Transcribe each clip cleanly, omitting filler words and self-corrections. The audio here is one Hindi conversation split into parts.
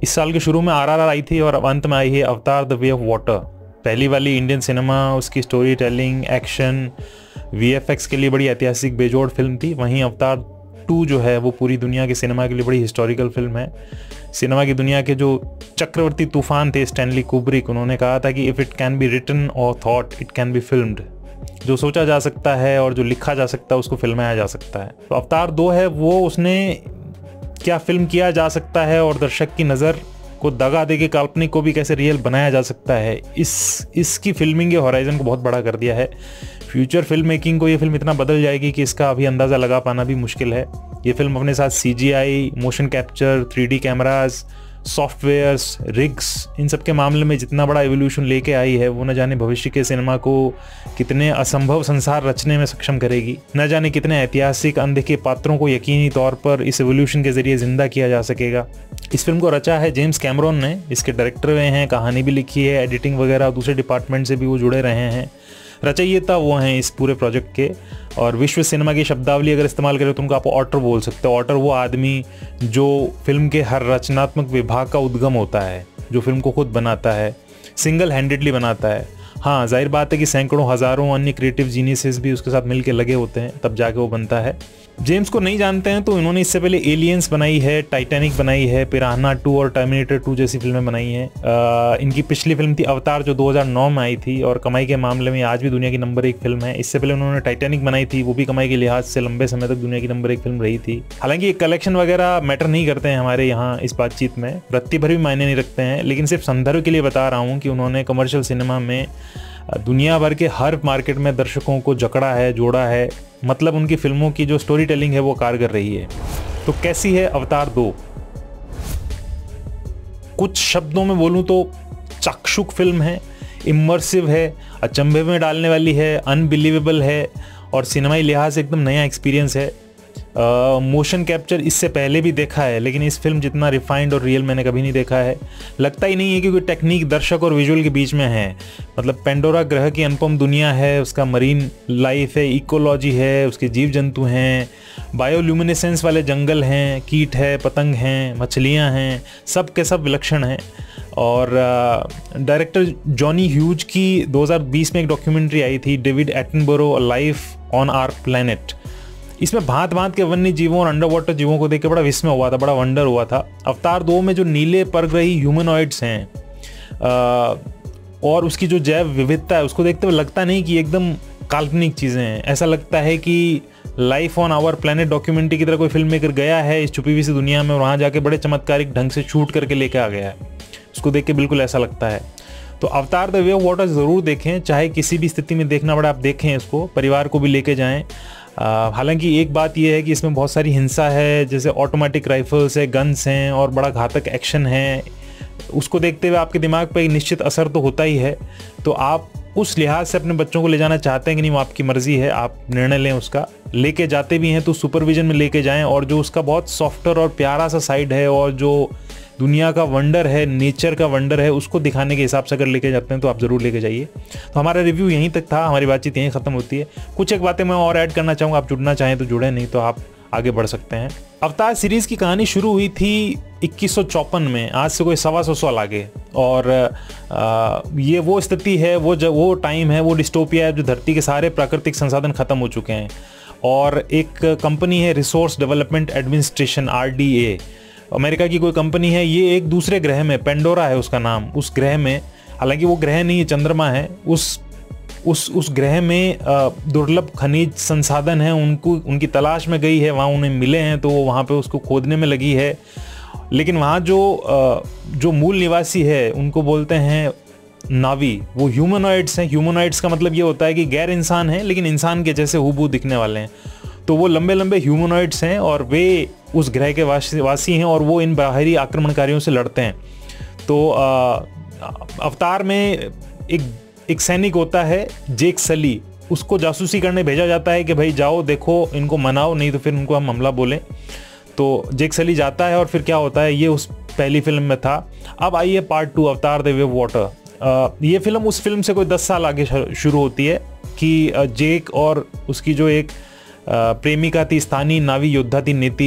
इस साल के शुरू में RRR आई थी और अब अंत में आई है अवतार द वे ऑफ वाटर। पहली वाली इंडियन सिनेमा, उसकी स्टोरी टेलिंग, एक्शन, VFX के लिए बड़ी ऐतिहासिक बेजोड़ फिल्म थी। वहीं अवतार 2 जो है वो पूरी दुनिया के सिनेमा के लिए बड़ी हिस्टोरिकल फिल्म है। सिनेमा की दुनिया के जो चक्रवर्ती तूफान थे स्टैनली कुब्रिक, उन्होंने कहा था कि if it can be written or thought it can be filmed. जो सोचा जा सकता है और जो लिखा जा सकता है उसको फिल्माया जा सकता है। तो अवतार 2 है वो, उसने क्या फिल्म किया जा सकता है और दर्शक की नज़र को दगा दे के काल्पनिक को भी कैसे रियल बनाया जा सकता है, इसकी फिल्मिंग के हॉराइजन को बहुत बड़ा कर दिया है। फ्यूचर फिल्म मेकिंग को ये फिल्म इतना बदल जाएगी कि इसका अभी अंदाज़ा लगा पाना भी मुश्किल है। ये फिल्म अपने साथ CGI, motion capture, 3D cameras, softwares, rigs, इन सब के मामले में जितना बड़ा एवोल्यूशन लेके आई है वो न जाने भविष्य के सिनेमा को कितने असंभव संसार रचने में सक्षम करेगी। न जाने कितने ऐतिहासिक अनदेखे पात्रों को यकीनी तौर पर इस एवोल्यूशन के जरिए जिंदा किया जा सकेगा। इस फिल्म को रचा है जेम्स कैमरॉन ने, इसके डायरेक्टर हुए हैं, कहानी भी लिखी है, एडिटिंग वगैरह दूसरे डिपार्टमेंट से भी वो जुड़े रहे हैं। रचयिता वो हैं इस पूरे प्रोजेक्ट के। और विश्व सिनेमा की शब्दावली अगर इस्तेमाल करें तो उनको आप ऑटर बोल सकते हो। ऑटर वो आदमी जो फिल्म के हर रचनात्मक विभाग का उद्गम होता है, जो फिल्म को खुद बनाता है, सिंगल हैंडेडली बनाता है। हाँ, जाहिर बात है कि सैकड़ों हज़ारों अन्य क्रिएटिव जीनियसेस भी उसके साथ मिलकर लगे होते हैं, तब जाके वो बनता है। जेम्स को नहीं जानते हैं तो इन्होंने इससे पहले एलियंस बनाई है, टाइटैनिक बनाई है, पिरान्हा 2 और टर्मिनेटर 2 जैसी फिल्में बनाई हैं। इनकी पिछली फिल्म थी अवतार जो 2009 में आई थी और कमाई के मामले में आज भी दुनिया की नंबर 1 फिल्म है। इससे पहले उन्होंने टाइटैनिक बनाई थी, वो भी कमाई के लिहाज से लंबे समय तक दुनिया की नंबर 1 फिल्म रही थी। हालांकि ये कलेक्शन वगैरह मैटर नहीं करते हैं हमारे यहाँ इस बातचीत में, रत्ती भर भी मायने नहीं रखते हैं, लेकिन सिर्फ संदर्भ के लिए बता रहा हूँ कि उन्होंने कमर्शियल सिनेमा में दुनिया भर के हर मार्केट में दर्शकों को जकड़ा है, जोड़ा है। मतलब उनकी फिल्मों की जो स्टोरी टेलिंग है वो कारगर रही है। तो कैसी है अवतार 2? कुछ शब्दों में बोलूं तो चाक्षुष फिल्म है, इमर्सिव है, अचंभे में डालने वाली है, अनबिलीवेबल है और सिनेमाई लिहाज से एकदम नया एक्सपीरियंस है। मोशन कैप्चर इससे पहले भी देखा है, लेकिन इस फिल्म जितना रिफाइंड और रियल मैंने कभी नहीं देखा है। लगता ही नहीं है कि कोई टेक्निक दर्शक और विजुअल के बीच में है। मतलब पेंडोरा ग्रह की अनुपम दुनिया है, उसका मरीन लाइफ है, इकोलॉजी है, उसके जीव जंतु हैं, बायोल्यूमिनेसेंस वाले जंगल हैं, कीट है, पतंग हैं, मछलियाँ हैं, सब के सब विलक्षण हैं। और डायरेक्टर जॉनी ह्यूज की 2020 में एक डॉक्यूमेंट्री आई थी, David Attenborough, life on our planet. इसमें भांत भांत के वन्य जीवों और अंडर वाटर जीवों को देख के बड़ा विस्मय हुआ था, बड़ा वंडर हुआ था। अवतार 2 में जो नीले परग्रही ह्यूमनॉइड्स हैं और उसकी जो जैव विविधता है उसको देखते हुए लगता नहीं कि एकदम काल्पनिक चीज़ें हैं। ऐसा लगता है कि life on our planet documentary की तरह कोई फिल्म मेकर गया है इस छुपी हुई सी दुनिया में और वहाँ जाके बड़े चमत्कारिक ढंग से शूट करके लेके आ गया है। उसको देख के बिल्कुल ऐसा लगता है। तो अवतार द वे ऑफ वाटर ज़रूर देखें, चाहे किसी भी स्थिति में देखना पड़े आप देखें इसको, परिवार को भी लेके जाएँ। हालांकि एक बात यह है कि इसमें बहुत सारी हिंसा है, जैसे ऑटोमेटिक राइफल्स है, गन्स हैं और बड़ा घातक एक्शन है। उसको देखते हुए आपके दिमाग पर एक निश्चित असर तो होता ही है। तो आप उस लिहाज से अपने बच्चों को ले जाना चाहते हैं कि नहीं, वो आपकी मर्ज़ी है, आप निर्णय लें उसका। लेके जाते भी हैं तो सुपरविजन में लेके जाएं और जो उसका बहुत सॉफ्टर और प्यारा सा साइड है और जो दुनिया का वंडर है, नेचर का वंडर है, उसको दिखाने के हिसाब से अगर लेके जाते हैं तो आप ज़रूर लेके जाइए। तो हमारा रिव्यू यहीं तक था, हमारी बातचीत यहीं ख़त्म होती है। कुछ एक बातें मैं और ऐड करना चाहूँगा, आप जुड़ना चाहें तो जुड़ें, नहीं तो आप आगे बढ़ सकते हैं। अवतार सीरीज़ की कहानी शुरू हुई थी 2154 में, आज से कोई 125 साल आगे। और ये वो स्थिति है, वो टाइम है, वो डिस्टोपिया है जो धरती के सारे प्राकृतिक संसाधन ख़त्म हो चुके हैं और एक कंपनी है resource development administration, RDA, America की कोई कंपनी है। ये एक दूसरे ग्रह में, पेंडोरा है उसका नाम, उस ग्रह में, हालांकि वो ग्रह नहीं है, चंद्रमा है, उस ग्रह में दुर्लभ खनिज संसाधन हैं, उनकी तलाश में गई है, वहाँ उन्हें मिले हैं तो वो वहाँ पे उसको खोदने में लगी है। लेकिन वहाँ जो मूल निवासी है उनको बोलते हैं नावी, वो ह्यूमनॉइड्स हैं। ह्यूमनॉइड्स का मतलब ये होता है कि गैर इंसान है लेकिन इंसान के जैसे हूबहू दिखने वाले हैं। तो वो लंबे लंबे ह्यूमनॉइड्स हैं और वे उस ग्रह के वासी हैं और वो इन बाहरी आक्रमणकारियों से लड़ते हैं। तो अवतार में एक सैनिक होता है जेक सली, उसको जासूसी करने भेजा जाता है कि भाई जाओ देखो इनको मनाओ, नहीं तो फिर उनको हम हमला बोलें। तो जेक सली जाता है और फिर क्या होता है, ये उस पहली फिल्म में था। अब आइए part 2, Avatar the way of water. ये फिल्म उस फिल्म से कोई 10 साल आगे शुरू होती है कि जेक और उसकी जो एक प्रेमिका थी, स्थानीय नावी योद्धा थी नेतिरी,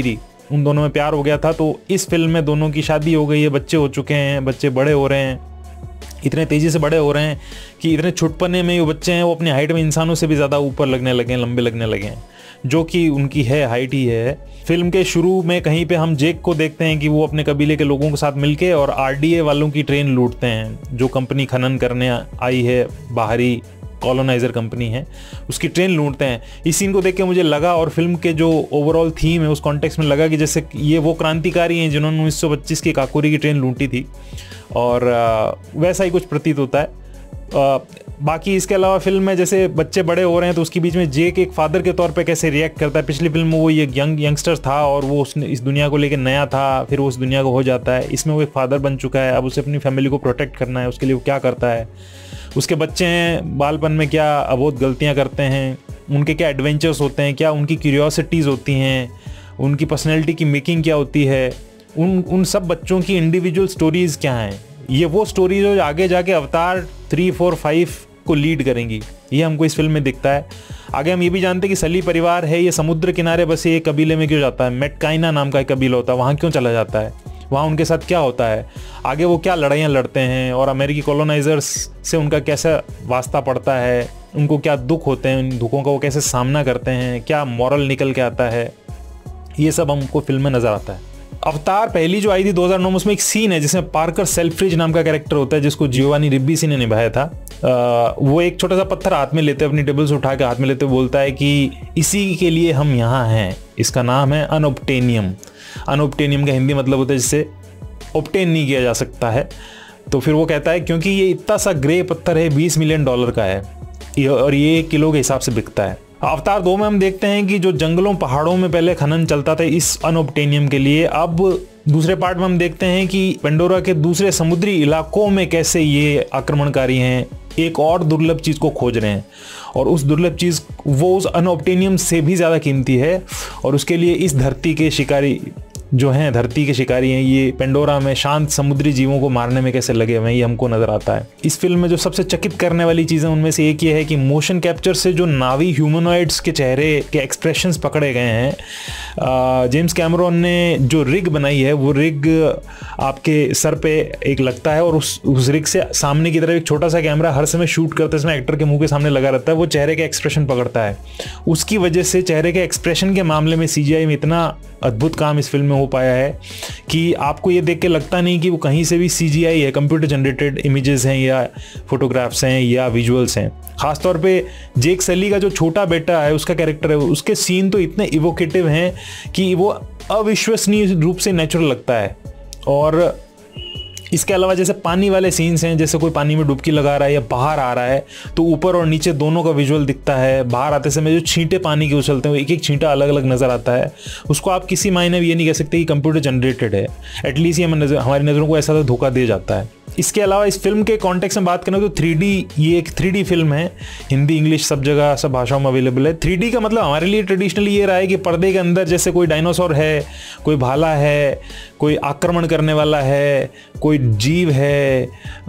उन दोनों में प्यार हो गया था। तो इस फिल्म में दोनों की शादी हो गई है, बच्चे हो चुके हैं, बच्चे बड़े हो रहे हैं, इतने तेज़ी से बड़े हो रहे हैं कि इतने छुटपने में वो बच्चे हैं वो अपनी हाइट में इंसानों से भी ज़्यादा ऊपर लगने लगे हैं, लंबे लगने लगे हैं, जो कि उनकी है हाइट ही है। फिल्म के शुरू में कहीं पे हम जेक को देखते हैं कि वो अपने कबीले के लोगों के साथ मिलके और आरडीए वालों की ट्रेन लूटते हैं, जो कंपनी खनन करने आई है, बाहरी कॉलोनाइजर कंपनी है, उसकी ट्रेन लूटते हैं। इस सीन को देख के मुझे लगा और फिल्म के जो ओवरऑल थीम है उस कॉन्टेक्स्ट में लगा कि जैसे ये वो क्रांतिकारी हैं जिन्होंने 1925 की काकोरी की ट्रेन लूटी थी, और वैसा ही कुछ प्रतीत होता है। बाकी इसके अलावा फिल्म में जैसे बच्चे बड़े हो रहे हैं तो उसके बीच में जेक एक फादर के तौर पे कैसे रिएक्ट करता है। पिछली फिल्म में वो ये यंगस्टर था और वो उसने इस दुनिया को लेकर नया था, फिर वो उस दुनिया को हो जाता है। इसमें वो एक फादर बन चुका है, अब उसे अपनी फैमिली को प्रोटेक्ट करना है, उसके लिए वो क्या करता है। उसके बच्चे हैं, बालपन में क्या अबोध गलतियाँ करते हैं, उनके क्या एडवेंचर्स होते हैं, क्या उनकी क्यूरियोसिटीज़ होती हैं, उनकी पर्सनैलिटी की मेकिंग क्या होती है, उन सब बच्चों की इंडिविजुअल स्टोरीज़ क्या हैं। ये वो स्टोरी जो आगे जाके अवतार 3, 4, 5 को लीड करेंगी, ये हमको इस फिल्म में दिखता है। आगे हम ये भी जानते हैं कि सली परिवार है, ये समुद्र किनारे बसे एक कबीले में क्यों जाता है, मेटकाइना नाम का एक कबीला होता है, वहाँ क्यों चला जाता है, वहाँ उनके साथ क्या होता है, आगे वो क्या लड़ाइयाँ लड़ते हैं और अमेरिकी कॉलोनाइजर्स से उनका कैसा वास्ता पड़ता है, उनको क्या दुख होते हैं, उन दुखों का वो कैसे सामना करते हैं, क्या मॉरल निकल के आता है, ये सब हमको फिल्म में नज़र आता है। अवतार पहली जो आई थी 2009 में, उसमें एक सीन है जिसमें पार्कर सेल्फ्रिज नाम का कैरेक्टर होता है जिसको जियोवानी रिब्बीसी ने निभाया था। वो एक छोटा सा पत्थर हाथ में लेते, अपनी टेबल से उठा के हाथ में लेते बोलता है कि इसी के लिए हम यहाँ हैं, इसका नाम है अनऑब्टेनियम। अनऑब्टेनियम का हिंदी मतलब होता है जिससे ऑब्टेन नहीं किया जा सकता है। तो फिर वो कहता है क्योंकि ये इतना सा ग्रे पत्थर है, $20 मिलियन का है और ये किलो के हिसाब से बिकता है। अवतार 2 में हम देखते हैं कि जो जंगलों पहाड़ों में पहले खनन चलता था इस अनऑब्टेनियम के लिए, अब दूसरे पार्ट में हम देखते हैं कि पेंडोरा के दूसरे समुद्री इलाकों में कैसे ये आक्रमणकारी हैं, एक और दुर्लभ चीज़ को खोज रहे हैं और उस दुर्लभ चीज़ वो उस अनऑब्टेनियम से भी ज़्यादा कीमती है और उसके लिए इस धरती के शिकारी जो हैं, धरती के शिकारी हैं, ये पेंडोरा में शांत समुद्री जीवों को मारने में कैसे लगे हुए हैं, ये हमको नज़र आता है। इस फिल्म में जो सबसे चकित करने वाली चीज़ें उनमें से एक ये है कि मोशन कैप्चर से जो नावी ह्यूमनॉइड्स के चेहरे के एक्सप्रेशंस पकड़े गए हैं। जेम्स कैमरॉन ने जो रिग बनाई है वो रिग आपके सर पे एक लगता है और उस रिग से सामने की तरफ एक छोटा सा कैमरा हर समय शूट करते इसमें एक्टर के मुंह के सामने लगा रहता है, वो चेहरे के एक्सप्रेशन पकड़ता है। उसकी वजह से चेहरे के एक्सप्रेशन के मामले में CGI में इतना अद्भुत काम इस फिल्म में हो पाया है कि आपको ये देख के लगता नहीं कि वो कहीं से भी CGI है, कंप्यूटर जनरेटेड इमेजेस हैं या फोटोग्राफ्स हैं या विजुअल्स हैं। खासतौर पे जेक सली का जो छोटा बेटा है, उसका कैरेक्टर है, उसके सीन तो इतने इवोकेटिव हैं कि वो अविश्वसनीय रूप से नेचुरल लगता है। और इसके अलावा जैसे पानी वाले सीन्स हैं, जैसे कोई पानी में डुबकी लगा रहा है या बाहर आ रहा है तो ऊपर और नीचे दोनों का विजुअल दिखता है। बाहर आते समय जो छींटे पानी के उछलते हैं वो एक एक छींटा अलग अलग नज़र आता है। उसको आप किसी मायने में ये नहीं कह सकते कि कंप्यूटर जनरेटेड है, एटलीस्ट ये हमारी नज़रों को ऐसा तो धोखा दे जाता है। इसके अलावा इस फिल्म के कॉन्टेक्स्ट में बात करें तो 3D, ये एक 3D फिल्म है, हिंदी इंग्लिश सब जगह सब भाषाओं में अवेलेबल है। 3D का मतलब हमारे लिए ट्रेडिशनली ये रहा है कि पर्दे के अंदर जैसे कोई डायनासोर है, कोई भाला है, कोई आक्रमण करने वाला है, कोई जीव है,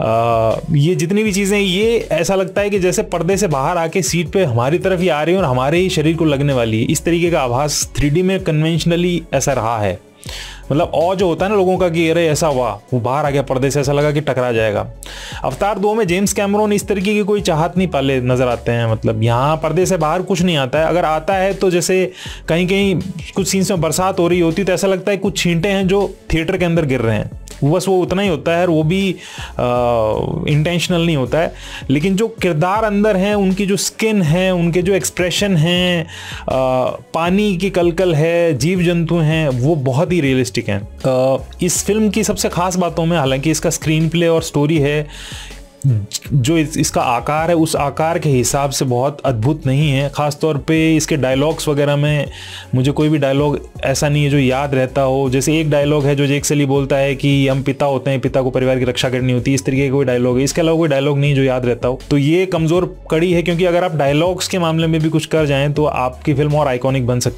ये जितनी भी चीज़ें ये ऐसा लगता है कि जैसे पर्दे से बाहर आके सीट पे हमारी तरफ ही आ रही है और हमारे ही शरीर को लगने वाली है। इस तरीके का आभास 3D में कन्वेंशनली ऐसा रहा है। मतलब और जो होता है ना लोगों का कि अरे ऐसा हुआ, वो बाहर आ गया पर्दे से, ऐसा लगा कि टकरा जाएगा। अवतार 2 में जेम्स कैमरॉन इस तरीके की कोई चाहत नहीं पाले नज़र आते हैं। मतलब यहाँ पर्दे से बाहर कुछ नहीं आता है, अगर आता है तो जैसे कहीं कहीं कुछ सीन्स में बरसात हो रही होती तो ऐसा लगता है कुछ छींटे हैं जो थिएटर के अंदर गिर रहे हैं, बस वो उतना ही होता है और वो भी इंटेंशनल नहीं होता है। लेकिन जो किरदार अंदर हैं, उनकी जो स्किन है, उनके जो एक्सप्रेशन हैं, पानी की कलकल है, जीव जंतु हैं, वो बहुत ही रियलिस्टिक हैं। इस फिल्म की सबसे खास बातों में हालांकि इसका स्क्रीन प्ले और स्टोरी है, जो इसका आकार है उस आकार के हिसाब से बहुत अद्भुत नहीं है। ख़ासतौर पे इसके डायलॉग्स वगैरह में मुझे कोई भी डायलॉग ऐसा नहीं है जो याद रहता हो। जैसे एक डायलॉग है जो जेक सली बोलता है कि हम पिता होते हैं, पिता को परिवार की रक्षा करनी होती है, इस तरीके का कोई डायलॉग है। इसके अलावा कोई डायलॉग नहीं जो याद रहता हो, तो ये कमज़ोर कड़ी है, क्योंकि अगर आप डायलॉग्स के मामले में भी कुछ कर जाएँ तो आपकी फिल्म और आइकॉनिक बन सकती है।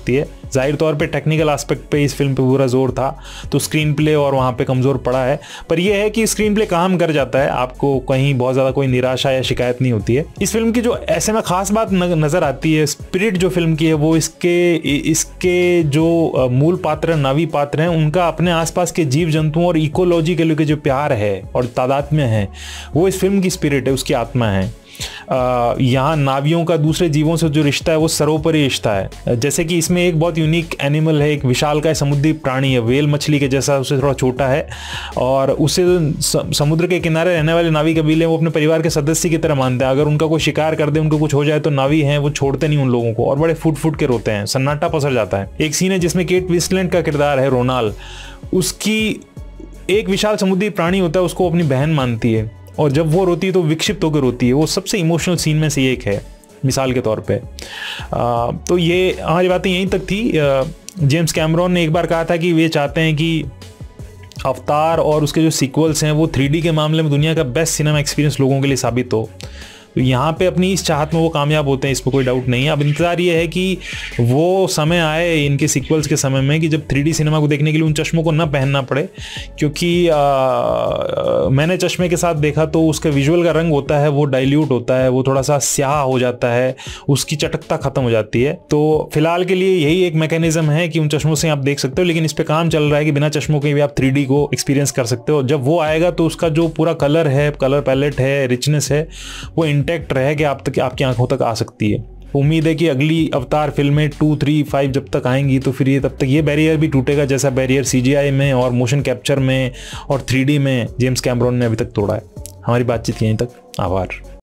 जाहिर तौर पे टेक्निकल एस्पेक्ट पे इस फिल्म पे पूरा जोर था, तो स्क्रीन प्ले और वहाँ पे कमज़ोर पड़ा है। पर यह है कि स्क्रीन प्ले काम कर जाता है, आपको कहीं बहुत ज़्यादा कोई निराशा या शिकायत नहीं होती है। इस फिल्म की जो ऐसे में ख़ास बात नज़र आती है, स्पिरिट जो फिल्म की है, वो इसके जो मूल पात्र नावी पात्र हैं उनका अपने आसपास के जीव जंतुओं और इकोलॉजी के लिए जो प्यार है और तादात्म्य है, वो इस फिल्म की स्पिरिट है, उसकी आत्मा है। यहाँ नावियों का दूसरे जीवों से जो रिश्ता है वो सर्वोपरि रिश्ता है। जैसे कि इसमें एक बहुत यूनिक एनिमल है, एक विशालकाय समुद्री प्राणी है, वेल मछली के जैसा, उससे थोड़ा छोटा है, और उससे समुद्र के किनारे रहने वाले नावी कबीले वो अपने परिवार के सदस्य की तरह मानते हैं। अगर उनका कोई शिकार कर दे, उनको कुछ हो जाए, तो नावी हैं वो छोड़ते नहीं उन लोगों को और बड़े फुट के रोते हैं, सन्नाटा पसर जाता है। एक सीन है जिसमें केट विंसलेट का किरदार है रोनाल, उसकी एक विशाल समुद्री प्राणी होता है, उसको अपनी बहन मानती है, और जब वो रोती है तो विक्षिप्त होकर रोती है। वो सबसे इमोशनल सीन में से एक है मिसाल के तौर पे। तो ये हमारी बातें यहीं तक थी। जेम्स कैमरॉन ने एक बार कहा था कि वे चाहते हैं कि अवतार और उसके जो सीक्वल्स हैं वो 3D के मामले में दुनिया का बेस्ट सिनेमा एक्सपीरियंस लोगों के लिए साबित हो। तो यहाँ पे अपनी इस चाहत में वो कामयाब होते हैं, इसमें कोई डाउट नहीं है। अब इंतज़ार ये है कि वो समय आए इनके सीक्वल्स के समय में कि जब 3D सिनेमा को देखने के लिए उन चश्मों को ना पहनना पड़े, क्योंकि मैंने चश्मे के साथ देखा तो उसका विजुअल का रंग होता है वो डाइल्यूट होता है, वो थोड़ा सा स्याह हो जाता है, उसकी चटकता ख़त्म हो जाती है। तो फिलहाल के लिए यही एक मैकेनिज्म है कि उन चश्मों से आप देख सकते हो, लेकिन इस पर काम चल रहा है कि बिना चश्मों के भी आप 3D को एक्सपीरियंस कर सकते हो। जब वो आएगा तो उसका जो पूरा कलर है, कलर पैलेट है, रिचनेस है, वो इंटैक्ट रहे कि आपकी आंखों तक आ सकती है। उम्मीद है कि अगली अवतार फिल्में 2, 3, 5 जब तक आएंगी तो फिर तब तक ये बैरियर भी टूटेगा जैसा बैरियर CGI में और मोशन कैप्चर में और 3D में जेम्स कैमरॉन ने अभी तक तोड़ा है। हमारी बातचीत यहीं तक। आभार।